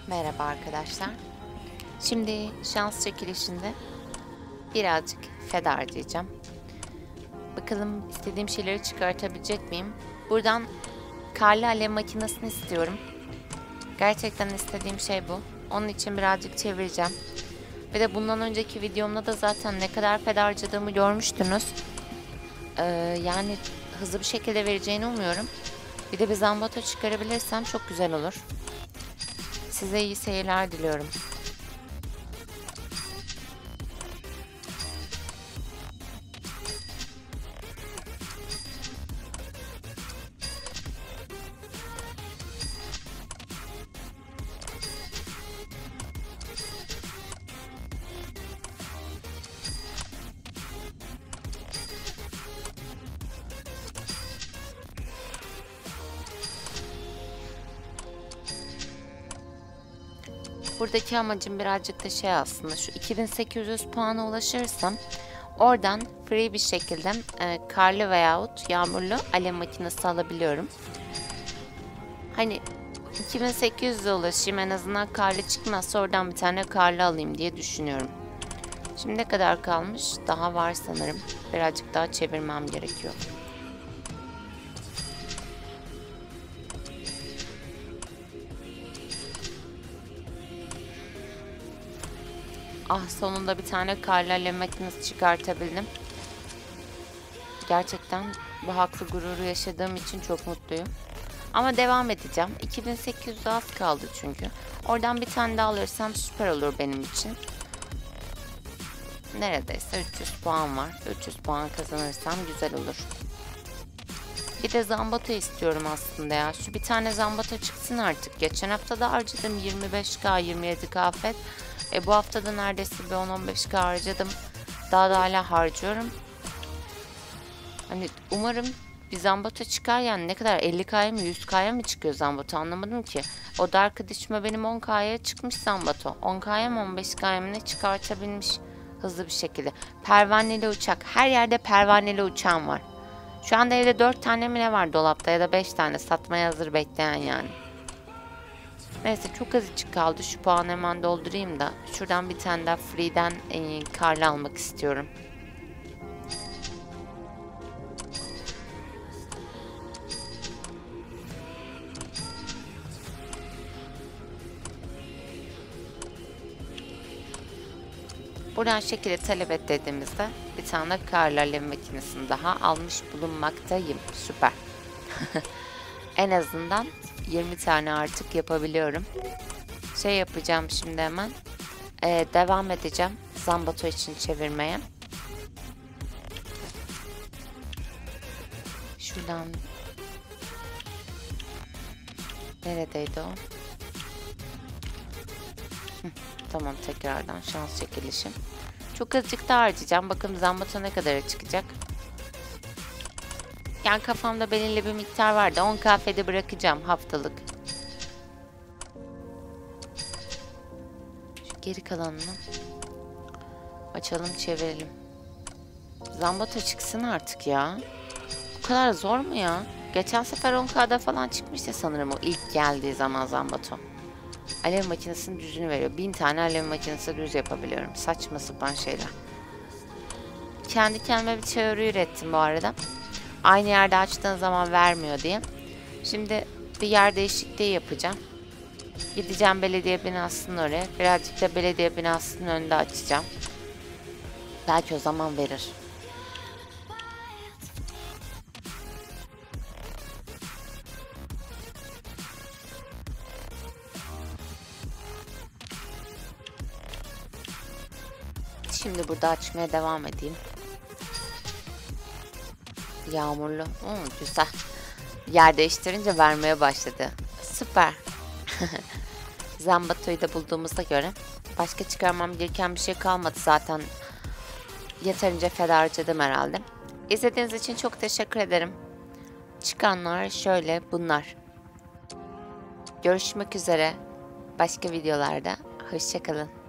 Merhaba arkadaşlar. Şimdi şans çekilişinde birazcık feda harcayacağım. Bakalım istediğim şeyleri çıkartabilecek miyim? Buradan karlı alev makinesini istiyorum. Gerçekten istediğim şey bu. Onun için birazcık çevireceğim. Ve de bundan önceki videomda da zaten ne kadar feda harcadığımı görmüştünüz. Yani hızlı bir şekilde vereceğini umuyorum. Bir de bir zambato çıkarabilirsem çok güzel olur. Size iyi seyirler diliyorum. Buradaki amacım birazcık da şey aslında, şu 2800 puana ulaşırsam oradan free bir şekilde karlı veyahut yağmurlu alev makinesi alabiliyorum. Hani 2800'e ulaşayım, en azından karlı çıkmazsa oradan bir tane karlı alayım diye düşünüyorum. Şimdi ne kadar kalmış? Daha var sanırım. Birazcık daha çevirmem gerekiyor. Ah, sonunda bir tane karlı alev makinesi çıkartabildim. Gerçekten bu haklı gururu yaşadığım için çok mutluyum. Ama devam edeceğim. 2800 az kaldı çünkü. Oradan bir tane daha alırsam süper olur benim için. Neredeyse 300 puan var. 300 puan kazanırsam güzel olur. Bir de zambato istiyorum aslında ya. Şu bir tane zambato çıksın artık. Geçen hafta da harcadım 25k, 27k FED. Bu hafta da neredeyse bir 10-15k harcadım. Daha da hala harcıyorum. Hani umarım bir zambato çıkar, yani ne kadar 50k'ya mı 100k'ya mı çıkıyor zambato anlamadım ki. O da arkadaşıma benim 10k'ya çıkmış zambato. 10k'ya mı 15k'ya mı ne çıkartabilmiş hızlı bir şekilde. Pervaneli uçak. Her yerde pervaneli uçağım var. Şu anda evde 4 tane mi ne var dolapta, ya da 5 tane satmaya hazır bekleyen yani. Neyse, çok azıcık kaldı. Şu puanı hemen doldurayım da şuradan bir tane daha free'den karlı almak istiyorum. Buradan şekilde talep et dediğimizde bir tane karlı alev makinesini daha almış bulunmaktayım. Süper. En azından 20 tane artık yapabiliyorum. Şey yapacağım şimdi hemen. Devam edeceğim zambato için çevirmeye. Şuradan. Neredeydi o? Tamam, tekrardan şans çekilişim. Çok azıcık daha harcayacağım. Bakalım zambato ne kadara çıkacak. Yani kafamda belirli bir miktar vardı. 10k FED'i bırakacağım haftalık. Şu geri kalanını açalım, çevirelim. Zambato çıksın artık ya. Bu kadar zor mu ya? Geçen sefer 10k'da falan çıkmıştı sanırım o ilk geldiği zaman zambato. Alev makinesinin düzünü veriyor. 1000 tane alev makinesi düz yapabiliyorum. Saçma sapan şeyler. Kendi kendime bir teori ürettim bu arada. Aynı yerde açtığın zaman vermiyor diye. Şimdi bir yer değişikliği yapacağım. Gideceğim belediye binasının oraya. Birazcık da belediye binasının önünde açacağım. Belki o zaman verir. Şimdi burada açmaya devam edeyim. Yağmurlu. Güzel. Yer değiştirince vermeye başladı. Süper. Zambato'yu da bulduğumuza göre başka çıkarmam gereken bir şey kalmadı zaten. Yeterince feda harcadım herhalde. İzlediğiniz için çok teşekkür ederim. Çıkanlar şöyle bunlar. Görüşmek üzere başka videolarda. Hoşça kalın.